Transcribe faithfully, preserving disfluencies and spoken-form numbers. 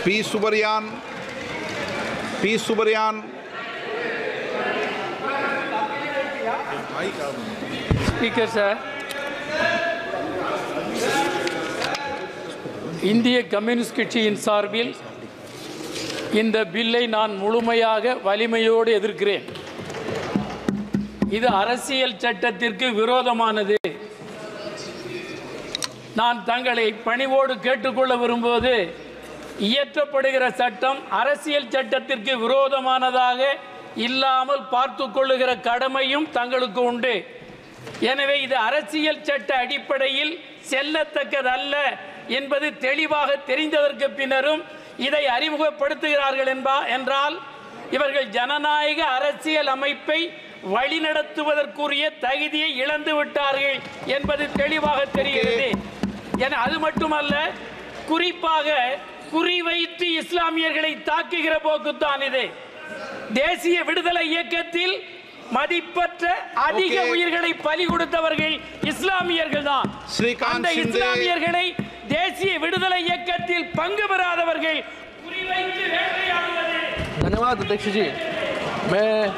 P Subbarayan P Subbarayan speaker sir, இந்திய கம்யூனிஸ்ட் கட்சியின் சார்பில் இந்த பில்லை நான் முழுமையாக வலிமையோடு எதிர்க்கிறேன். இது அரசியல் சட்டத்திற்கு விரோதமானது. நான் தங்களை பணிவோடு கேட்டுக்கொள்ள விரும்புவது, இயற்றப்படுகிற சட்டம் அரசியல் சட்டத்திற்கு விரோதமானதாக இல்லாமல் பார்த்து கொள்ளுகிற கடமையும் தங்களுக்கு உண்டு. எனவே இது அரசியல் சட்ட அடிப்படையில் செல்லத்தக்கதல்ல என்பது தெளிவாக தெரிந்ததற்கு பின்னரும் இதை அறிமுகப்படுத்துகிறார்கள் என்பா என்றால் இவர்கள் ஜனநாயக அரசியல் அமைப்பை வழிநடத்துவதற்குரிய தகுதியை இழந்து விட்டார்கள் என்பது தெளிவாக தெரிகிறது. என அது மட்டுமல்ல, குறிப்பாக குறிவைத்து இஸ்லாமியர்களை தாக்குகிற போக்குத்தான் இது. தேசிய விடுதலை இயக்கத்தில் மதிப்பற்ற அதிக உயிர்களை பலி கொடுத்தவர்கள் இஸ்லாமியர்கள் தான். அந்த இஸ்லாமியர்களை தேசிய விடுதலை இயக்கத்தில் பங்கு பெறாதவர்கள் குறிவைத்து வேட்டையாடுவது. धन्यवाद अध्यक्ष जी। मैं